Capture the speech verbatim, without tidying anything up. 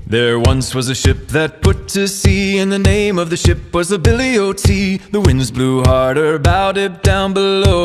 There once was a ship that put to sea, and the name of the ship was the Billy O T. The winds blew harder, bowed it down below.